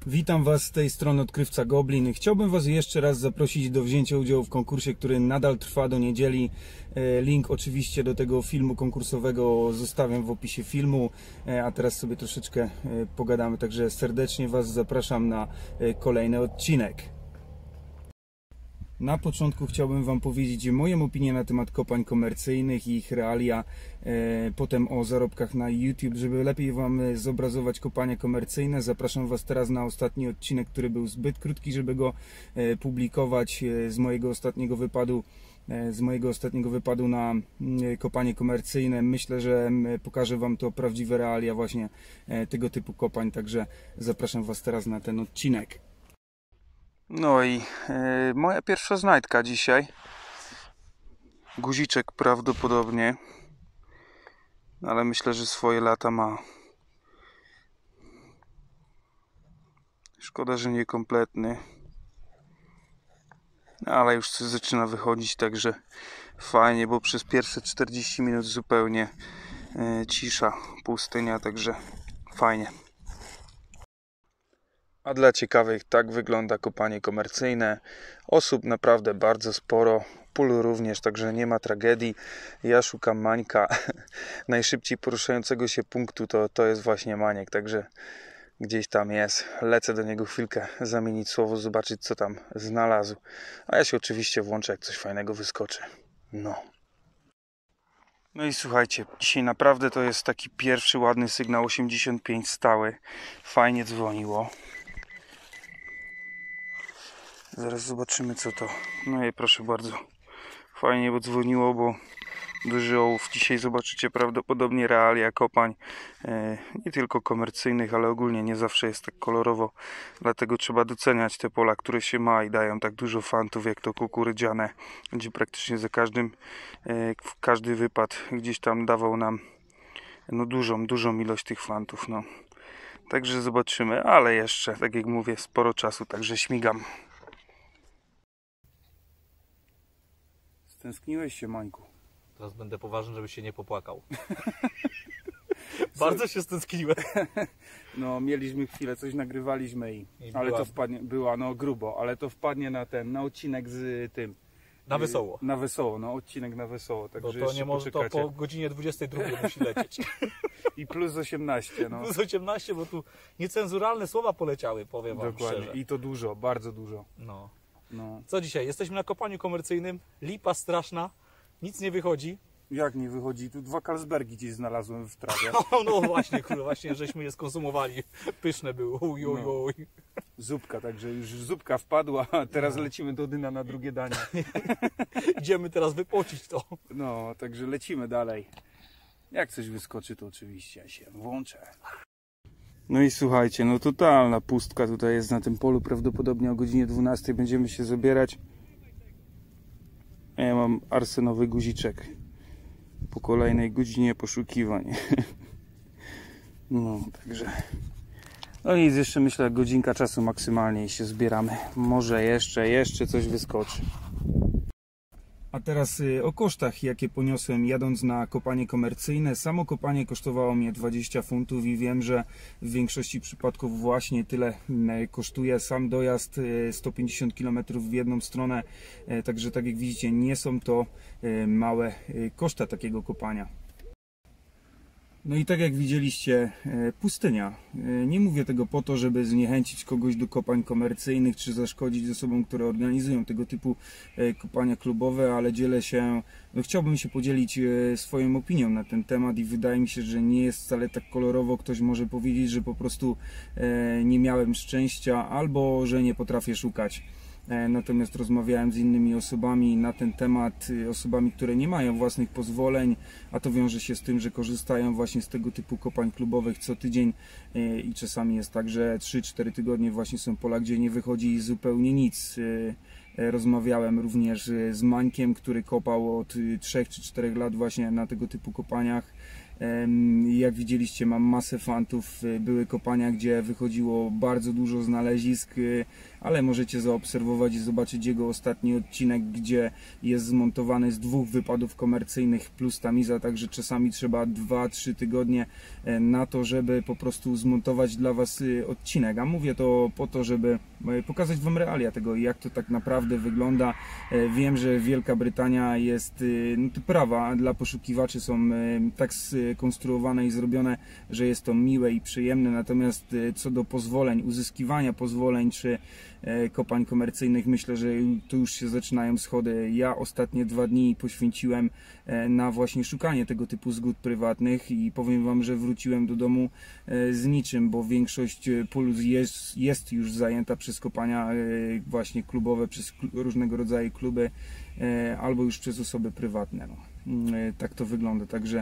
Witam Was z tej strony Odkrywca Goblin. Chciałbym Was jeszcze raz zaprosić do wzięcia udziału w konkursie, który nadal trwa do niedzieli. Link oczywiście do tego filmu konkursowego zostawiam w opisie filmu. A teraz sobie troszeczkę pogadamy, także serdecznie Was zapraszam na kolejny odcinek. Na początku chciałbym Wam powiedzieć moją opinię na temat kopań komercyjnych i ich realia, potem o zarobkach na YouTube. Żeby lepiej Wam zobrazować kopania komercyjne, zapraszam Was teraz na ostatni odcinek, który był zbyt krótki, żeby go publikować, z mojego ostatniego wypadu na kopanie komercyjne. Myślę, że pokażę Wam to prawdziwe realia właśnie tego typu kopań, także zapraszam Was teraz na ten odcinek. No i moja pierwsza znajdka dzisiaj. Guziczek prawdopodobnie, ale myślę, że swoje lata ma. Szkoda, że niekompletny, ale już coś zaczyna wychodzić, także fajnie, bo przez pierwsze 40 minut zupełnie cisza, pustynia, także fajnie. A dla ciekawych, tak wygląda kopanie komercyjne. Osób naprawdę bardzo sporo, pól również, także nie ma tragedii. Ja szukam Mańka. Najszybciej poruszającego się punktu to jest właśnie Maniek, także gdzieś tam jest. Lecę do niego chwilkę zamienić słowo, zobaczyć co tam znalazł. A ja się oczywiście włączę, jak coś fajnego wyskoczy. No i słuchajcie, dzisiaj naprawdę to jest taki pierwszy ładny sygnał 85 stały. Fajnie dzwoniło. Zaraz zobaczymy co to. No i proszę bardzo. Fajnie, bo dzwoniło, bo duży ołów. Dzisiaj zobaczycie prawdopodobnie realia kopań. Nie tylko komercyjnych, ale ogólnie nie zawsze jest tak kolorowo. Dlatego trzeba doceniać te pola, które się ma i dają tak dużo fantów, jak to kukurydziane, gdzie praktycznie za każdy wypad gdzieś tam dawał nam dużą ilość tych fantów. Także zobaczymy, ale jeszcze, tak jak mówię, sporo czasu, także śmigam. Stęskniłeś się, Mańku? Teraz będę poważny, żebyś się nie popłakał. Bardzo się stęskniłem. No, mieliśmy chwilę, coś nagrywaliśmy ale to wpadnie, grubo, ale to wpadnie na odcinek z tym. Na wesoło. Na wesoło, odcinek na wesoło. Bo to nie może, to po godzinie 22 musi lecieć. I plus 18, Plus 18, bo tu niecenzuralne słowa poleciały, powiem Wam dokładnie. szczerze. I to dużo, bardzo dużo. No. Co dzisiaj? Jesteśmy na kopaniu komercyjnym. Lipa straszna. Nic nie wychodzi. Jak nie wychodzi? Tu 2 Carlsbergi gdzieś znalazłem w trawie. No właśnie, właśnie żeśmy je skonsumowali. Pyszne były. Zupka, także już zupka wpadła, a teraz lecimy do Dyna na drugie danie. Idziemy teraz wypocić to. Także lecimy dalej. Jak coś wyskoczy, to oczywiście się włączę. No i słuchajcie, totalna pustka tutaj jest na tym polu. Prawdopodobnie o godzinie 12 będziemy się zabierać. Ja mam arsenowy guziczek po kolejnej godzinie poszukiwań. Także nic, jeszcze myślę, godzinka czasu maksymalnie i się zbieramy. Może jeszcze coś wyskoczy. A teraz o kosztach, jakie poniosłem jadąc na kopanie komercyjne. Samo kopanie kosztowało mnie 20 funtów i wiem, że w większości przypadków właśnie tyle kosztuje sam dojazd 150 km w jedną stronę. Także tak jak widzicie, nie są to małe koszta takiego kopania. No i tak jak widzieliście, pustynia. Nie mówię tego po to, żeby zniechęcić kogoś do kopań komercyjnych, czy zaszkodzić osobom, które organizują tego typu kopania klubowe, ale dzielę się, chciałbym się podzielić swoją opinią na ten temat i wydaje mi się, że nie jest wcale tak kolorowo. Ktoś może powiedzieć, że po prostu nie miałem szczęścia, albo że nie potrafię szukać. Natomiast rozmawiałem z innymi osobami na ten temat, osobami, które nie mają własnych pozwoleń, a to wiąże się z tym, że korzystają właśnie z tego typu kopań klubowych co tydzień i czasami jest tak, że 3-4 tygodnie właśnie są pola, gdzie nie wychodzi zupełnie nic. Rozmawiałem również z Mańkiem, który kopał od 3 czy 4 lat właśnie na tego typu kopaniach. Jak widzieliście, mam masę fantów. Były kopania, gdzie wychodziło bardzo dużo znalezisk, ale możecie zaobserwować i zobaczyć jego ostatni odcinek, gdzie jest zmontowany z 2 wypadów komercyjnych plus tamiza, także czasami trzeba 2-3 tygodnie na to, żeby po prostu zmontować dla Was odcinek. A mówię to po to, żeby pokazać Wam realia tego, jak to tak naprawdę wygląda. Wiem, że Wielka Brytania jest, no te prawa dla poszukiwaczy są tak skonstruowane i zrobione, że jest to miłe i przyjemne, natomiast co do pozwoleń, uzyskiwania pozwoleń czy kopań komercyjnych, myślę, że tu już się zaczynają schody. Ja ostatnie 2 dni poświęciłem na właśnie szukanie tego typu zgód prywatnych i powiem Wam, że wróciłem do domu z niczym, bo większość pól jest już zajęta przez kopania właśnie klubowe, przez różnego rodzaju kluby albo już przez osoby prywatne. No. Tak to wygląda, także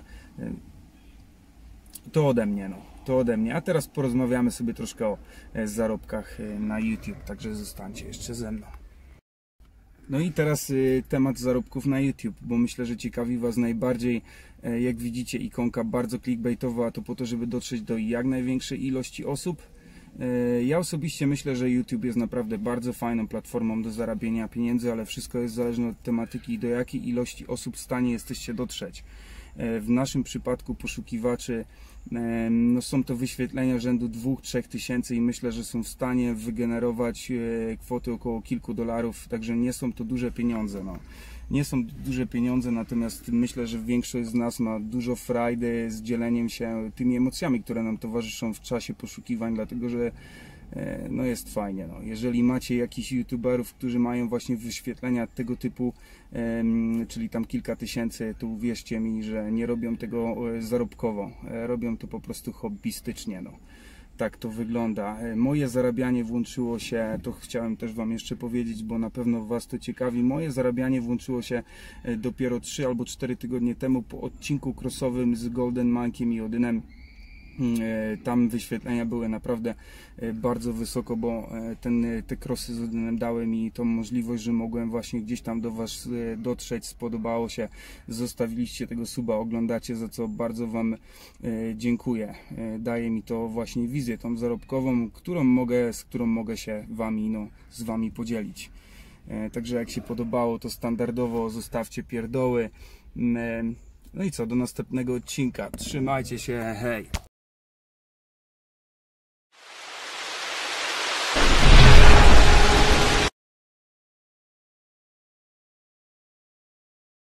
to ode mnie, to ode mnie. A teraz porozmawiamy sobie troszkę o zarobkach na YouTube, także zostańcie jeszcze ze mną. No i teraz temat zarobków na YouTube, bo myślę, że ciekawi Was najbardziej. Jak widzicie, ikonka bardzo clickbaitowa, to po to, żeby dotrzeć do jak największej ilości osób. Ja osobiście myślę, że YouTube jest naprawdę bardzo fajną platformą do zarabiania pieniędzy, ale wszystko jest zależne od tematyki i do jakiej ilości osób w stanie jesteście dotrzeć. W naszym przypadku poszukiwaczy no są to wyświetlenia rzędu 2-3 tysięcy i myślę, że są w stanie wygenerować kwoty około kilku dolarów, także nie są to duże pieniądze. No. Nie są duże pieniądze, natomiast myślę, że większość z nas ma dużo frajdy z dzieleniem się tymi emocjami, które nam towarzyszą w czasie poszukiwań, dlatego że no jest fajnie. No. Jeżeli macie jakichś youtuberów, którzy mają właśnie wyświetlenia tego typu, czyli tam kilka tysięcy, to uwierzcie mi, że nie robią tego zarobkowo, robią to po prostu hobbystycznie. No. Tak to wygląda. Moje zarabianie włączyło się, to chciałem też Wam jeszcze powiedzieć, bo na pewno Was to ciekawi, moje zarabianie włączyło się dopiero 3 albo 4 tygodnie temu po odcinku crossowym z Golden Monkey'em i Odynem. Tam wyświetlenia były naprawdę bardzo wysoko, bo te crossy z Odynem dały mi tą możliwość, że mogłem właśnie gdzieś tam do Was dotrzeć, spodobało się, zostawiliście tego suba, oglądacie, za co bardzo Wam dziękuję. Daje mi to właśnie wizję tą zarobkową, z którą mogę się z Wami podzielić. Także jak się podobało, to standardowo zostawcie pierdoły. No i co, do następnego odcinka. Trzymajcie się, hej!